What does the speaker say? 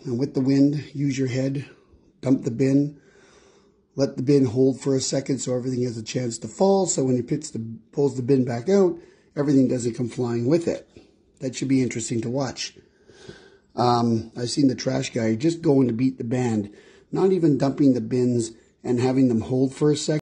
And with the wind, use your head, dump the bin, let the bin hold for a second so everything has a chance to fall. So when he pulls the bin back out, everything doesn't come flying with it. That should be interesting to watch. I've seen the trash guy just going to beat the band, not even dumping the bins and having them hold for a second.